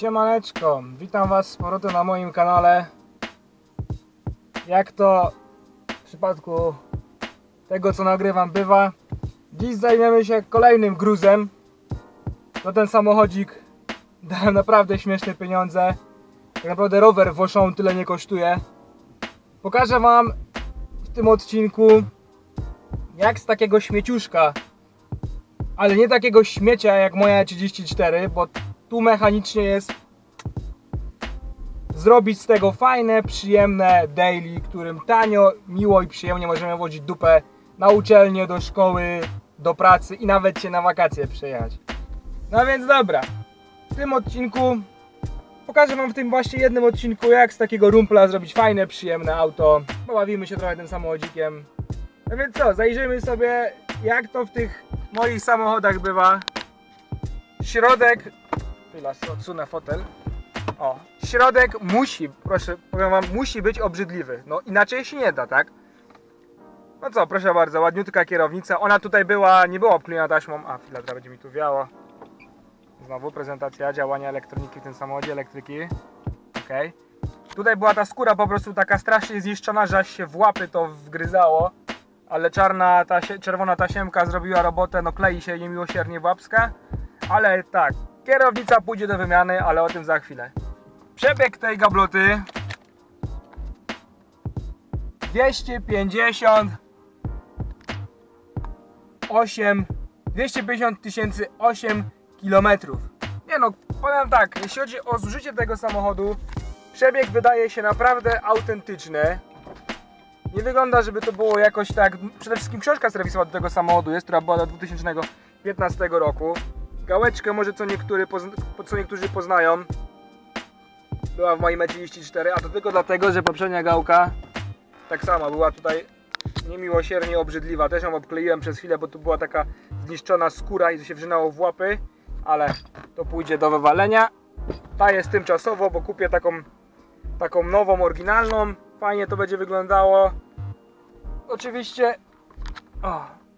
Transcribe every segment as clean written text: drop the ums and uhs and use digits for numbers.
Siemaneczko, witam Was z powrotem na moim kanale. Jak to w przypadku tego, co nagrywam, bywa, dziś zajmiemy się kolejnym gruzem. To ten samochodzik dał naprawdę śmieszne pieniądze. Tak naprawdę rower w Auchan tyle nie kosztuje. Pokażę Wam w tym odcinku, jak z takiego śmieciuszka, ale nie takiego śmiecia jak moja 34, bo tu mechanicznie jest, zrobić z tego fajne, przyjemne daily, którym tanio, miło i przyjemnie możemy wozić dupę na uczelnię, do szkoły, do pracy i nawet się na wakacje przejechać. No więc dobra, w tym odcinku pokażę Wam, w tym właśnie jednym odcinku, jak z takiego rumpla zrobić fajne, przyjemne auto. Pobawimy się trochę tym samochodzikiem. No więc co, zajrzyjmy sobie, jak to w tych moich samochodach bywa. Środek, chwila, odsunę fotel. O, środek musi, proszę, powiem Wam, musi być obrzydliwy. No inaczej się nie da, tak? No co, proszę bardzo, ładniutka kierownica. Ona tutaj była, nie była obklejona taśmą. A, chwila, teraz będzie mi tu wiało. Znowu prezentacja działania elektroniki w tym samochodzie, elektryki. Ok. Tutaj była ta skóra po prostu taka strasznie zniszczona, że aż się w łapy to wgryzało. Ale czerwona tasiemka zrobiła robotę, no klei się niemiłosiernie w łapska. Ale tak, kierownica pójdzie do wymiany, ale o tym za chwilę. Przebieg tej gabloty 250 tysięcy 8 kilometrów. Nie no, powiem tak, jeśli chodzi o zużycie tego samochodu, przebieg wydaje się naprawdę autentyczny. Nie wygląda, żeby to było jakoś tak. Przede wszystkim książka serwisowa do tego samochodu jest, która była do 2015 roku. Gałeczkę może co niektórzy poznają. Była w moim E34, a to tylko dlatego, że poprzednia gałka tak samo była tutaj niemiłosiernie obrzydliwa. Też ją obkleiłem przez chwilę, bo tu była taka zniszczona skóra i to się wrzynało w łapy. Ale to pójdzie do wywalenia. Ta jest tymczasowo, bo kupię taką nową, oryginalną. Fajnie to będzie wyglądało. Oczywiście. O.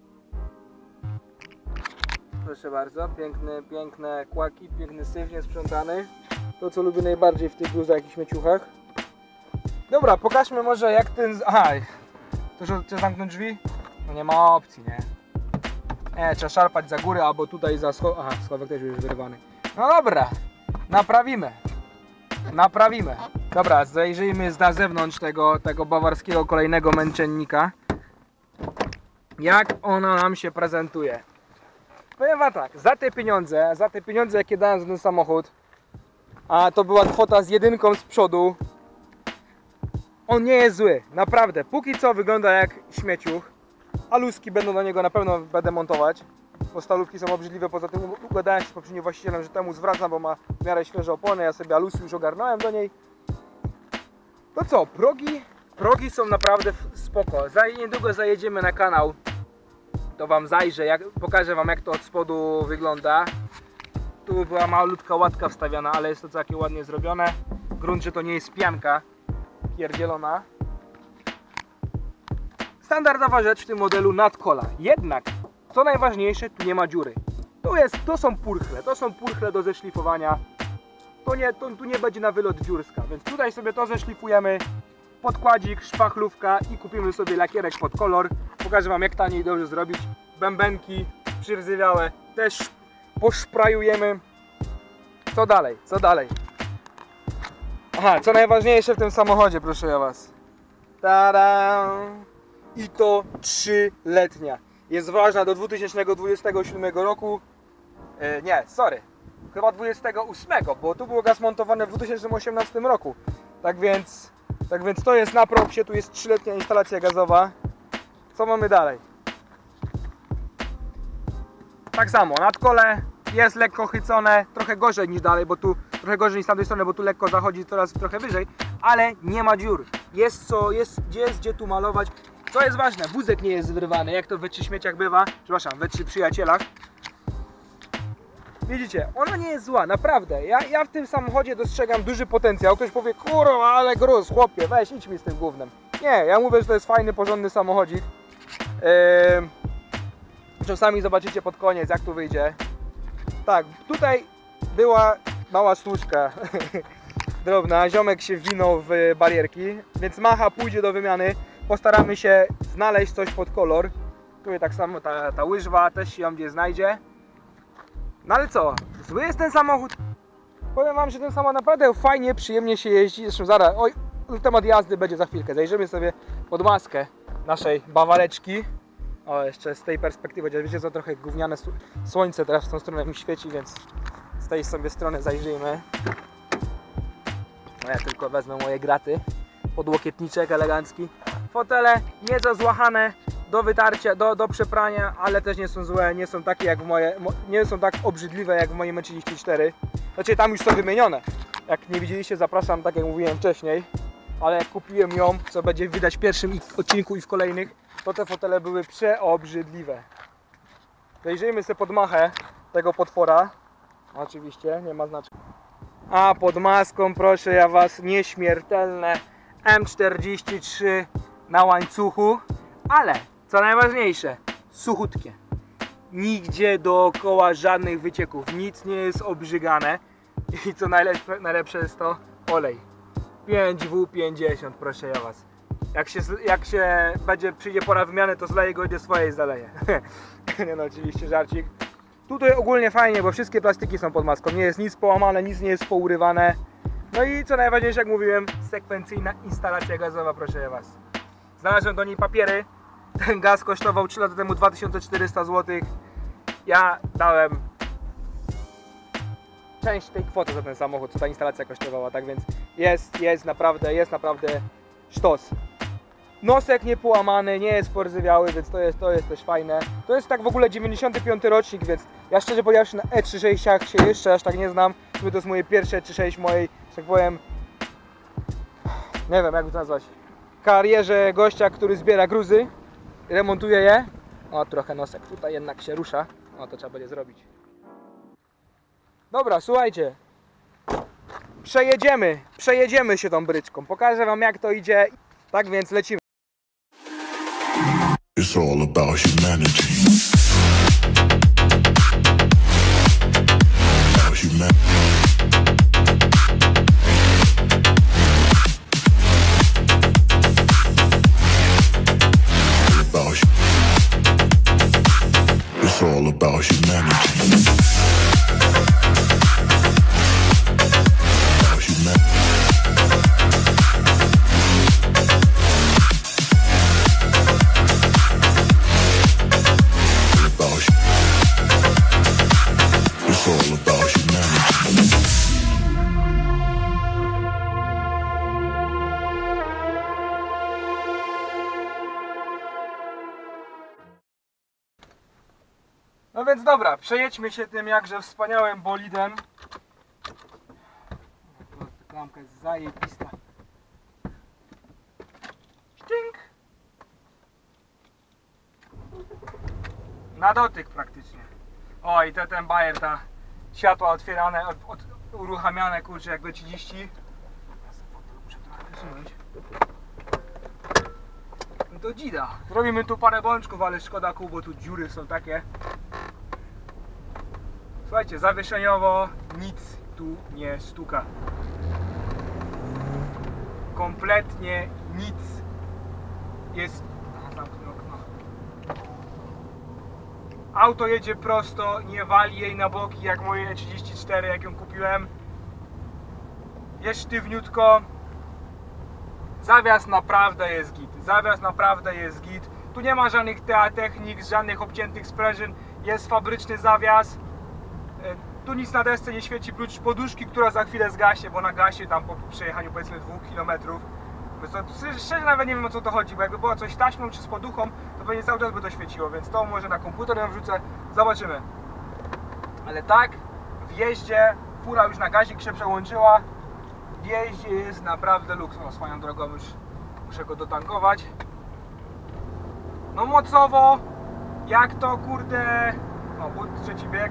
Proszę bardzo, piękne kłaki, piękny syf niesprzątany. To, co lubię najbardziej w tych gruzach i śmieciuchach. Dobra, pokażmy może, jak ten... Aha, to trzeba zamknąć drzwi? No nie ma opcji, nie? Nie, trzeba szarpać za górę, albo tutaj za schowek. Aha, schowek też już wyrwany. No dobra, naprawimy. Dobra, zajrzyjmy na zewnątrz tego bawarskiego kolejnego męczennika. Jak ona nam się prezentuje. Powiem Wam tak, za te pieniądze jakie dałem za ten samochód, a to była kwota z jedynką z przodu, on nie jest zły, naprawdę. Póki co wygląda jak śmieciuch. Aluski będą do niego, na pewno będę montować, bo stalówki są obrzydliwe. Poza tym ugadałem się z poprzednim właścicielem, że temu zwracam, bo ma w miarę świeże opony. Ja sobie alusy już ogarnąłem do niej. To co, progi są naprawdę spoko. Niedługo zajedziemy na kanał, to Wam zajrzę, pokażę Wam, jak to od spodu wygląda. Tu była malutka łatka wstawiana, ale jest to całkiem ładnie zrobione. Grunt, że to nie jest pianka pierdzielona. Standardowa rzecz w tym modelu, nadkola. Jednak, co najważniejsze, tu nie ma dziury. To są purchle do zeszlifowania. Tu nie będzie na wylot dziurska, więc tutaj sobie to zeszlifujemy. Podkładzik, szpachlówka i kupimy sobie lakierek pod kolor. Pokażę Wam, jak taniej dobrze zrobić. Bębenki przyrzywiałe też poszprajujemy. Co dalej? Aha, co najważniejsze w tym samochodzie, proszę ja Was. Tada! I to 3-letnia. Jest ważna do 2027 roku. Chyba 28, bo tu było gaz montowany w 2018 roku. Tak więc to jest na propsie, tu jest 3-letnia instalacja gazowa. Co mamy dalej? Tak samo, nadkole jest lekko chycone, trochę gorzej niż dalej, bo tu trochę gorzej niż z tamtej strony, bo tu lekko zachodzi coraz trochę wyżej, ale nie ma dziur. Jest gdzie tu malować. Co jest ważne, wózek nie jest wyrwany, jak to w W3 śmieciach bywa, przepraszam, w W3 przyjacielach. Widzicie, ona nie jest zła, naprawdę. Ja w tym samochodzie dostrzegam duży potencjał. Ktoś powie, kurwa, ale gruz, chłopie, weź, idź mi z tym gównem. Nie, ja mówię, że to jest fajny, porządny samochodzik. Czasami zobaczycie pod koniec, jak tu wyjdzie. Tak, tutaj była mała sztuczka drobna, ziomek się wwinął w barierki, więc macha pójdzie do wymiany. Postaramy się znaleźć coś pod kolor. Tu tak samo ta łyżwa też się ją gdzieś znajdzie. No ale co, zły jest ten samochód? Powiem wam, że ten samochód naprawdę fajnie, przyjemnie się jeździ. Zresztą zaraz, oj, temat jazdy będzie za chwilkę. Zajrzymy sobie pod maskę naszej bawareczki. O, jeszcze z tej perspektywy, chociaż wiecie co, trochę gówniane słońce teraz w tą stronę mi świeci, więc z tej sobie strony zajrzyjmy. No ja tylko wezmę moje graty, podłokietniczek elegancki. Fotele nieco złachane do wytarcia, do przeprania, ale też nie są złe, nie są takie jak nie są tak obrzydliwe jak w moim E34. Znaczy tam już są wymienione. Jak nie widzieliście, zapraszam, tak jak mówiłem wcześniej. Ale jak kupiłem ją, co będzie widać w pierwszym odcinku i w kolejnych, to te fotele były przeobrzydliwe. Zajrzyjmy sobie pod machę tego potwora. Oczywiście, nie ma znaczenia. A pod maską, proszę ja was, nieśmiertelne M43 na łańcuchu. Ale, co najważniejsze, suchutkie. Nigdzie dookoła żadnych wycieków, nic nie jest obrzygane. I co najlepsze jest to olej 5W50, proszę ja was. Jak się przyjdzie pora wymiany, to zleję go, gdzie swojej zaleję. Nie no, oczywiście żarcik. Tutaj ogólnie fajnie, bo wszystkie plastiki są pod maską. Nie jest nic połamane, nic nie jest pourywane. No i co najważniejsze, jak mówiłem, sekwencyjna instalacja gazowa, proszę ja was. Znalazłem do niej papiery. Ten gaz kosztował 3 lata temu 2400 zł. Ja dałem część tej kwoty za ten samochód, co ta instalacja kosztowała, tak więc jest naprawdę sztos. Nosek nie połamany, nie jest porzywiały, więc to jest też fajne. To jest tak w ogóle 95 rocznik, więc ja szczerze powiedziawszy na E36 się jeszcze aż tak nie znam. To jest moje pierwsze E36 mojej, że tak powiem, nie wiem jak to nazwać, karierze gościa, który zbiera gruzy, remontuje je. O, trochę nosek tutaj jednak się rusza. O, to trzeba będzie zrobić. Dobra, słuchajcie. Przejedziemy się tą bryczką. Pokażę wam jak to idzie. Tak więc lecimy. It's all about humanity. It's all about humanity. No więc dobra, przejedźmy się tym jakże wspaniałym bolidem. Ta klamka jest zajebista. Szczink! Na dotyk praktycznie. O i ten bajer, ta światła otwierane, uruchamiane, kurczę, jakby 30. Muszę trochę wysunąć. No to dzida. Zrobimy tu parę bączków, ale szkoda kół, bo tu dziury są takie. Słuchajcie, zawieszeniowo nic tu nie stuka. Kompletnie nic. Jest... Zamknę okno. Auto jedzie prosto, nie wali jej na boki jak moje E34, jak ją kupiłem. Jest sztywniutko. Zawias naprawdę jest git. Zawias naprawdę jest git. Tu nie ma żadnych technik, żadnych obciętych sprężyn. Jest fabryczny zawias. Tu nic na desce nie świeci, prócz poduszki, która za chwilę zgaśnie, bo na gasie tam po przejechaniu powiedzmy 2 km. Szczerze nawet nie wiem o co to chodzi, bo jakby było coś taśmą czy z poduchą, to pewnie cały czas by to świeciło, więc to może na komputer ją wrzucę, zobaczymy. Ale tak, w jeździe fura już na gazik się przełączyła, w jeździe jest naprawdę luks. O, swoją drogą już muszę go dotankować. No mocowo, jak to kurde, o but, trzeci bieg.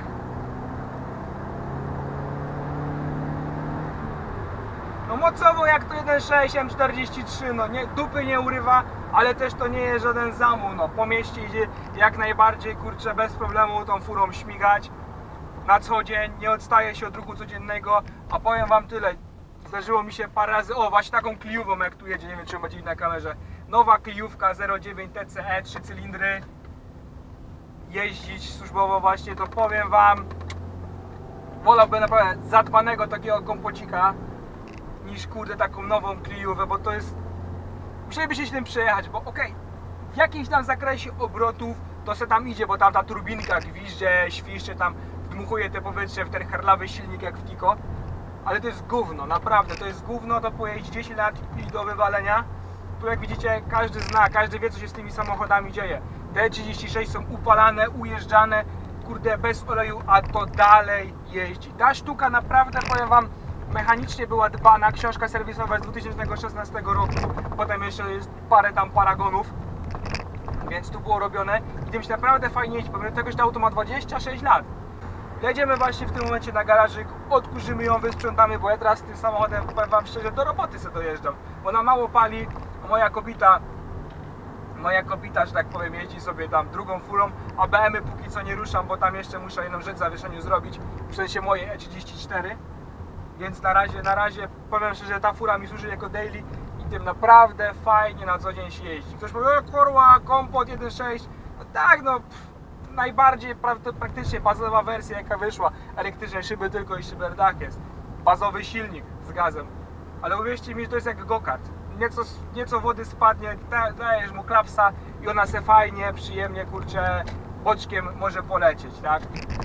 No mocowo jak to 1.6 M43, no nie, dupy nie urywa, ale też to nie jest żaden zamuł, no po mieście idzie jak najbardziej, kurczę, bez problemu tą furą śmigać. na co dzień, nie odstaje się od ruchu codziennego, a powiem wam tyle, zdarzyło mi się parę razy, o właśnie taką Cliówką jak tu jedzie, nie wiem czy będzie widać na kamerze, nowa Cliówka 09 TCE, 3 cylindry, jeździć służbowo właśnie, to powiem wam, wolałbym naprawdę zadbanego takiego kompocika, niż kurde taką nową Cliówkę, bo to jest, musieliby się tym przejechać, bo okej, w jakimś tam zakresie obrotów to se tam idzie, bo tam ta turbinka gwizdże, świszcze, tam dmuchuje te powietrze w ten harlawy silnik jak w Kiko, ale to jest gówno, naprawdę, to jest gówno, to pojeździ 10 lat i do wywalenia. Tu jak widzicie, każdy zna, każdy wie co się z tymi samochodami dzieje. T36 są upalane, ujeżdżane, kurde bez oleju, a to dalej jeździ. Ta sztuka naprawdę, powiem wam, mechanicznie była dbana, książka serwisowa z 2016 roku, potem jeszcze jest parę tam paragonów, więc tu było robione i tym się naprawdę fajnie jeździ, pomimo tego, że to auto ma 26 lat. Jedziemy właśnie w tym momencie na garażyk, odkurzymy ją, wysprzątamy, bo ja teraz z tym samochodem, powiem wam szczerze, do roboty sobie dojeżdżam, bo ona mało pali, a moja kobita, że tak powiem, jeździ sobie tam drugą furą, a BM-y póki co nie ruszam, bo tam jeszcze muszę jedną rzecz w zawieszeniu zrobić, w sensie mojej E34, więc na razie powiem szczerze, ta fura mi służy jako daily i tym naprawdę fajnie na co dzień się jeździ. Ktoś powie, kurwa, kompot 1.6, no tak, no najbardziej praktycznie bazowa wersja jaka wyszła, elektryczne szyby tylko i szyberdach jest, bazowy silnik z gazem, ale uwierzcie mi, że to jest jak go-kart, nieco wody spadnie, dajesz mu klapsa i ona se fajnie, przyjemnie, kurczę, boczkiem może polecieć, tak?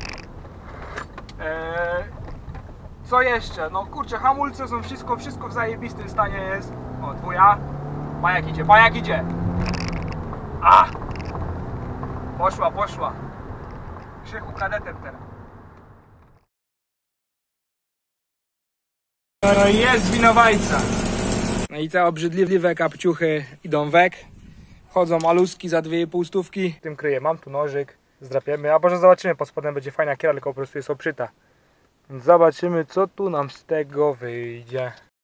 Co jeszcze? No kurczę, hamulce są wszystko w zajebistym stanie jest. O, dwuja. Pajak idzie. A! Poszła. Krzychu kadetem teraz. No i jest winowajca. No i te obrzydliwe kapciuchy idą wek. Chodzą maluski za 2,5 stówki. Tym kryję, mam tu nożyk. Zdrapiemy, a może zobaczymy, pod spodem będzie fajna kiera, tylko po prostu jest oprzyta. Więc zobaczymy co tu nam z tego wyjdzie.